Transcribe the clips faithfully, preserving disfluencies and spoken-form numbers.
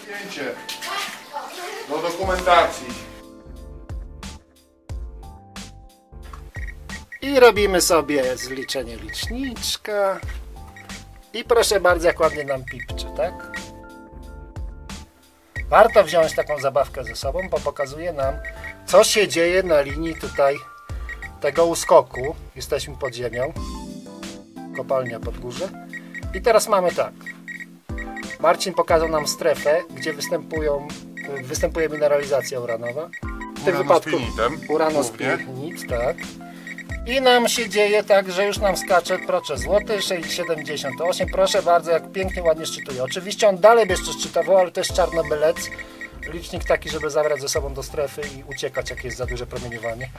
Zdjęcie do dokumentacji. I robimy sobie zliczenie liczniczka. I proszę bardzo, jak ładnie nam pipczy, tak? Warto wziąć taką zabawkę ze sobą, bo pokazuje nam, co się dzieje na linii tutaj tego uskoku. Jesteśmy pod ziemią. Kopalnia pod górze. I teraz mamy tak. Marcin pokazał nam strefę, gdzie występują, występuje mineralizacja uranowa. W tym wypadku uranospinit, tak. I nam się dzieje tak, że już nam skacze, proszę, złoty sześć siedemdziesiąt osiem, proszę bardzo, jak pięknie, ładnie szczytuje. Oczywiście on dalej by jeszcze szczytował, ale to jest czarnobylec. Licznik taki, żeby zabrać ze sobą do strefy i uciekać, jak jest za duże promieniowanie.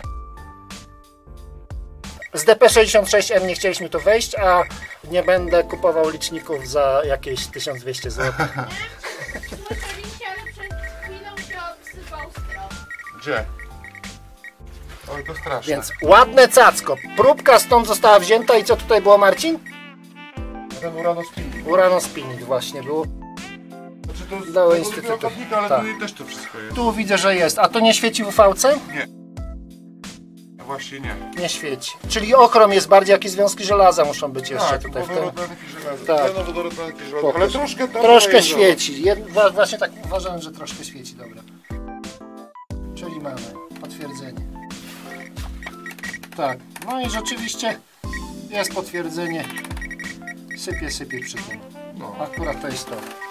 Z D P sześćdziesiąt sześć M nie chcieliśmy tu wejść, a nie będę kupował liczników za jakieś tysiąc dwieście złotych. Słyszeliście, ale przed chwilą się obsypał stron. Gdzie? Oj, to straszne. Więc ładne cacko. Próbka stąd została wzięta i co tutaj było, Marcin? Ten uranospinit. Uranospinit właśnie było. Znaczy to Do z instytutu. ochotnika, ale Tak. tutaj też to wszystko jest. Tu widzę, że jest. A to nie świeci w V C? Nie. Właśnie nie. Nie świeci. Czyli ochrom jest bardziej, jakie związki żelaza muszą być jeszcze Tak, tutaj w tym. wodorodnaki żelaza. Tak. Tak. Wodorodnaki żelaza. Pokaż. Ale troszkę tam Troszkę jest, świeci. Jed... wa- Właśnie tak uważałem, że troszkę świeci, dobra. Czyli mamy potwierdzenie. Tak, no i rzeczywiście jest potwierdzenie. Sypie, sypie przy tym. No. Akurat to jest to.